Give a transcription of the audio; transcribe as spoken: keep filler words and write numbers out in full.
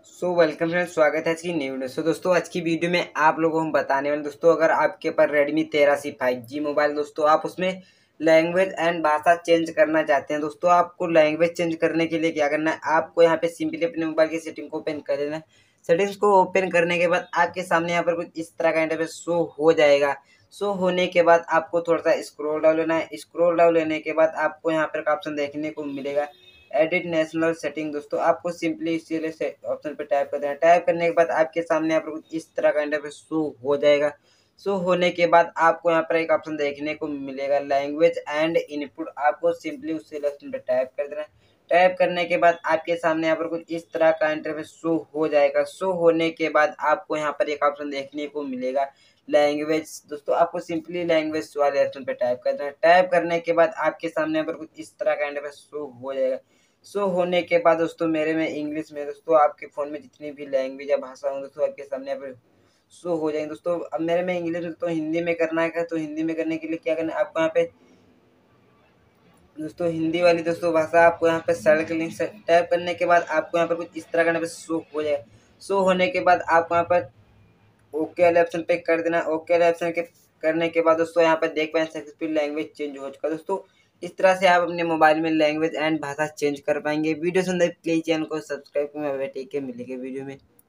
So welcome friends, स्वागत है आज की न्यू वीडियो। सो दोस्तों, आज की वीडियो में आप लोगों को हम बताने वाले दोस्तों, अगर आपके पास रेडमी तेरह सी फाइव जी मोबाइल दोस्तों, आप उसमें लैंग्वेज एंड भाषा चेंज करना चाहते हैं दोस्तों। आपको लैंग्वेज चेंज करने के लिए क्या करना है, आपको यहाँ पे सिंपली अपने मोबाइल की सेटिंग को ओपन कर देना है। सेटिंग्स को ओपन करने के बाद आपके सामने यहाँ पर कुछ इस तरह का इंटरफेस शो हो जाएगा। शो होने के बाद आपको थोड़ा सा स्क्रॉल डाउन लेना है। स्क्रॉल डाउन लेने के बाद आपको यहाँ पर ऑप्शन देखने को मिलेगा एडिट नेशनल सेटिंग दोस्तों। आपको सिंपली इसी ऑप्शन पे टैप कर देना। टैप करने के बाद आपके सामने यहाँ पर कुछ इस तरह का इंटरफेस शो हो जाएगा। शो होने के बाद आपको यहाँ पर एक ऑप्शन देखने को मिलेगा लैंग्वेज एंड इनपुट। आपको सिंपली उस ऑप्शन पे टैप कर देना है। टैप करने के बाद आपके सामने यहाँ पर कुछ इस तरह का इंटरफेस शो हो जाएगा। शो होने के बाद आपको यहाँ पर एक ऑप्शन देखने को मिलेगा लैंग्वेज दोस्तों। आपको सिंपली लैंग्वेज वाले ऑप्शन पे टैप कर देना। टैप करने के बाद आपके सामने यहाँ पर कुछ इस तरह का इंटरफेस शो हो जाएगा। शो होने के बाद दोस्तों मेरे में इंग्लिश में दोस्तों, आपके फ़ोन में जितनी भी लैंग्वेज या भाषा हो दोस्तों, आपके सामने यहाँ पर शो हो जाएंगे दोस्तों। अब मेरे में इंग्लिश में तो हिंदी में करना है, तो हिंदी में करने के लिए क्या करना है, आपको यहाँ पे दोस्तों हिंदी वाली दोस्तों भाषा आपको यहाँ पे सर्च के लिंक से टैप करने के बाद आपको यहाँ पर कुछ इस तरह का यहाँ पे शो हो जाएगा। शो होने के बाद आपको यहाँ पर ओके वाले ऑप्शन पे कर देना। ओके वाले ऑप्शन के करने के बाद दोस्तों यहाँ पर देख पाए सक्सेसफुल लैंग्वेज चेंज हो चुका दोस्तों। इस तरह से आप अपने मोबाइल में लैंग्वेज एंड भाषा चेंज कर पाएंगे। वीडियो सुंदर प्लीज चैनल को सब्सक्राइब करें। टेक के मिलेंगे वीडियो में।